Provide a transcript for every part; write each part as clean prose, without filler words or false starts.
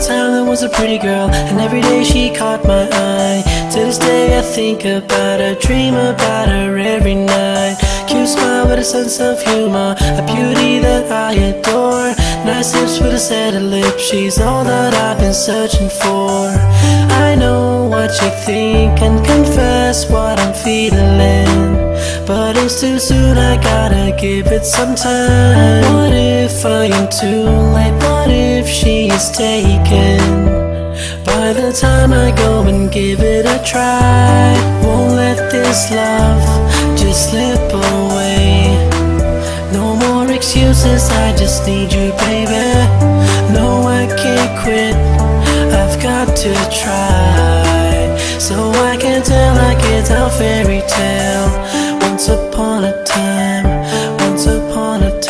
time there was a pretty girl, and every day she caught my eye. To this day I think about her, dream about her every night. Cute smile with a sense of humor, a beauty that I adore. Nice lips with a set of lips, she's all that I've been searching for. I know what you think and confess what I'm feeling, but it's too soon, I gotta give it some time. What if I am too late? What if she is taken? By the time I go and give it a try, won't let this love just slip away. No more excuses, I just need you, baby. No, I can't quit, I've got to try. So I can tell like it's our fairy tale. Once upon a time, once upon a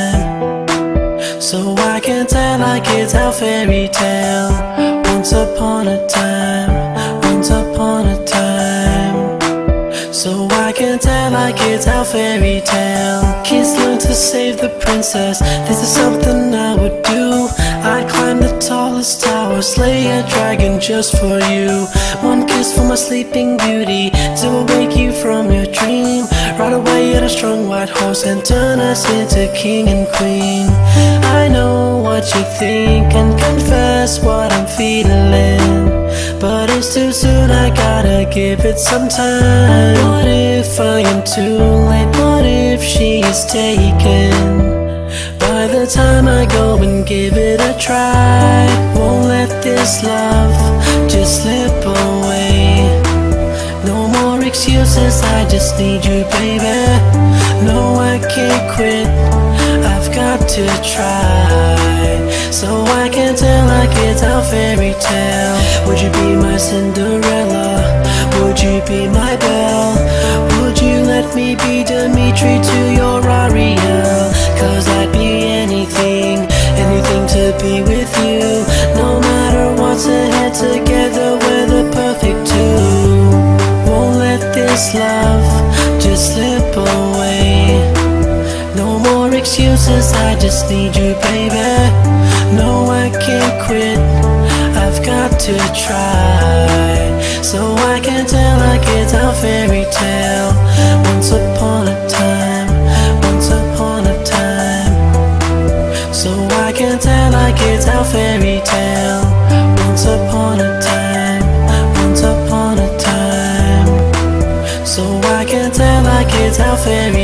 time. So I can tell like it's our fairy tale. Once upon a time, once upon a time. So I can tell like it's our fairy tale. Kids learn to save the princess, this is something I would do. I'd climb the tallest tower, slay a dragon just for you. One kiss for my sleeping beauty, to awake you from your dream. Ride away on a strong white horse and turn us into king and queen. I know what you think and confess what I'm feeling, but it's too soon, I gotta give it some time. What if I am too late? What if she is taken? By the time I go and give it a try, won't let this love just slip away. No more excuses, I just need you, baby. No, I can't quit, I've got to try. So I can tell like it's our fairy tale. Would you be my Cinderella? Would you be my Belle? Would you let me be Dimitri to your Ariel? Cause I'd be anything, anything to be with you. No matter what's ahead, together we're the perfect two. Won't let this love just slip away. No more excuses, I just need you, baby. No, I can't quit, I've got to try. So I can tell like it's our fairy tale. Once upon a time, once upon a time. So I can tell like it's our fairy tale. Once upon a time, once upon a time. So I can tell like it's our fairy